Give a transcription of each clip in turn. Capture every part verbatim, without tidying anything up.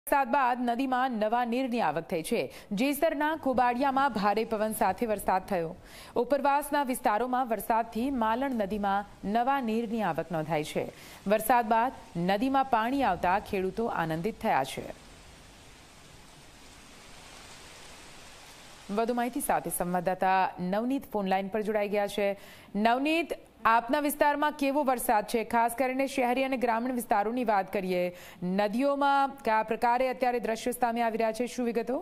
વરસાદ બાદ નદીમાં નવા નીરની આવક થઈ છે। જેસરના ખોબાડિયામાં ભારે પવન સાથે વરસાદ થયો। ઉપરવાસના વિસ્તારોમાં વરસાદથી માલણ નદીમાં નવા નીરની આવક નોંધાઈ છે। વરસાદ બાદ નદીમાં પાણી આવતા ખેડૂતો આનંદિત થયા છે। વધુ માહિતી સાથે સંવાદદાતા નવનીત ફોનલાઈન પર જોડાઈ ગયા છે। નવનીત, આપના વિસ્તારમાં કેવો વરસાદ છે? ખાસ કરીને શહેરી અને ગ્રામીણ વિસ્તારોની વાત કરીએ, નદીઓમાં કયા પ્રકારે અત્યારે દ્રશ્યો સામે આવી રહ્યા છે, શું વિગતો?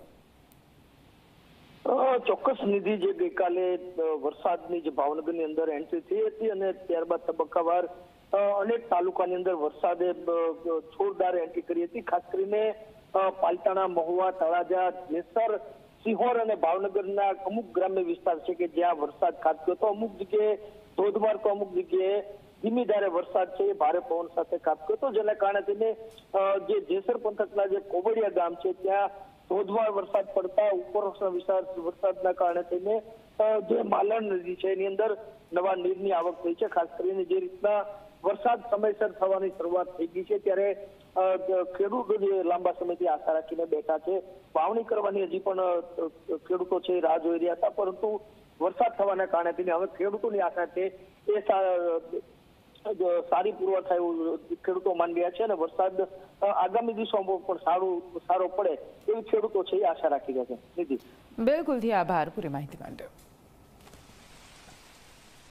ચોક્કસ નિધિ, જે ગઈકાલે વરસાદની જે ભાવનગરની અંદર એન્ટ્રી થઈ હતી અને ત્યારબાદ તબક્કાવાર અનેક તાલુકાની અંદર વરસાદે જોરદાર એન્ટ્રી કરી હતી। ખાસ કરીને પાલતાણા, મહુવા, તળાજા, જેસર, સિહોર અને ભાવનગરના અમુક ગ્રામ્ય વિસ્તાર છે કે જ્યાં વરસાદ ખાબક્યો હતો। અમુક જગ્યાએ ધોધમાર તો અમુક જગ્યાએ ધીમી ધારે વરસાદ છે એ ભારે પવન સાથે ખાબક્યો હતો, જેના કારણે તેને જે જેસર પંથકના જે કોબડિયા ગામ છે ત્યાં ધોધમાર વરસાદ પડતા ઉપરવાસના વિસ્તાર વરસાદના કારણે તેને જે માલણ નદી છે એની અંદર નવા નીરની આવક થઈ છે। ખાસ કરીને જે રીતના વરસાદ સમયસર થવાની શરૂઆત થઈ ગઈ છે ત્યારે ખેડૂતો જે લાંબા સમયથી આશા રાખીને બેઠા છે, વાવણી કરવાની હજી પણ ખેડૂતો છે રાહ જોઈ રહ્યા હતા, પરંતુ વરસાદ થવાના કારણે તેને હવે ખેડૂતોની આશા છે એ સારી પૂર્વક થાય એવું ખેડૂતો માની રહ્યા છે અને વરસાદ આગામી દિવસોમાં પણ સારું સારો પડે એવી ખેડૂતો છે એ આશા રાખી રહ્યા છે। બિલકુલ થી આભાર પૂરી માહિતી માટે।